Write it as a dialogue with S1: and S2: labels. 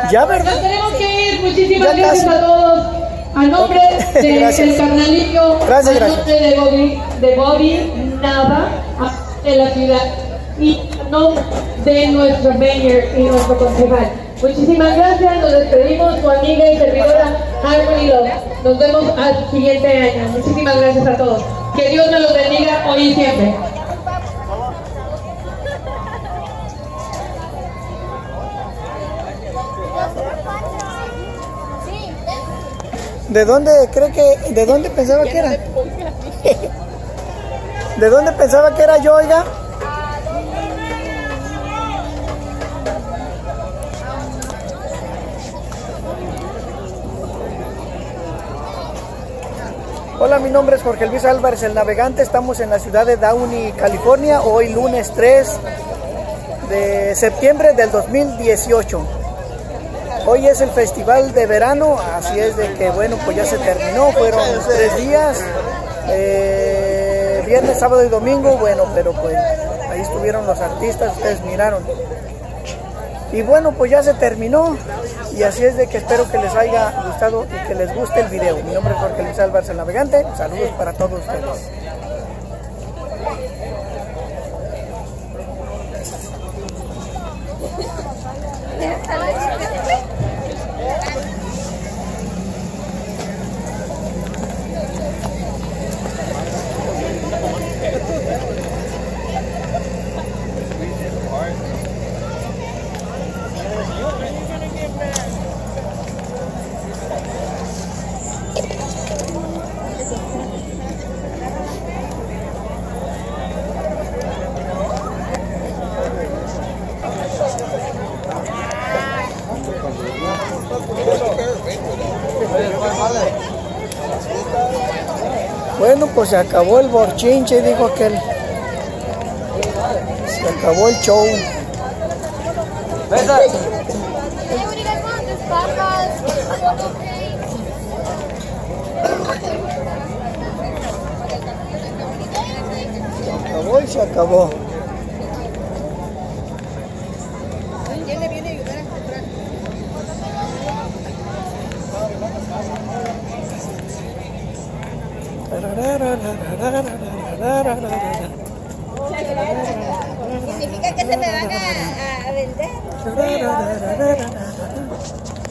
S1: Ya, ¿verdad?
S2: Nos tenemos que ir. Muchísimas gracias a todos. A nombre del carnalillo,
S1: gracias.
S2: A nombre de Bobby Nava, de la ciudad, y a nombre de nuestro mayor y nuestro concejal. Muchísimas gracias, nos despedimos, tu amiga y servidora Harmony Love. Nos vemos al siguiente año. Muchísimas gracias a todos. Que Dios me los bendiga hoy y siempre.
S1: ¿De dónde pensaba que era? ¿De dónde pensaba que era yo, oiga? Hola, mi nombre es Jorge Luis Álvarez, el navegante. Estamos en la ciudad de Downey, California, hoy lunes 3 de septiembre del 2018. Hoy es el festival de verano, así es de que bueno, pues ya se terminó, fueron 3 días, viernes, sábado y domingo, bueno, pero pues ahí estuvieron los artistas, ustedes miraron. Y bueno, pues ya se terminó, y así es de que espero que les haya gustado y que les guste el video. Mi nombre es Jorge Luis Álvarez, el navegante. Saludos para todos ustedes. Bueno, pues se acabó el borchinche, dijo aquel. Se acabó el show. Se acabó y se acabó.
S3: ¿Quién le viene a ayudar a comprar? Significa que se me van a vender.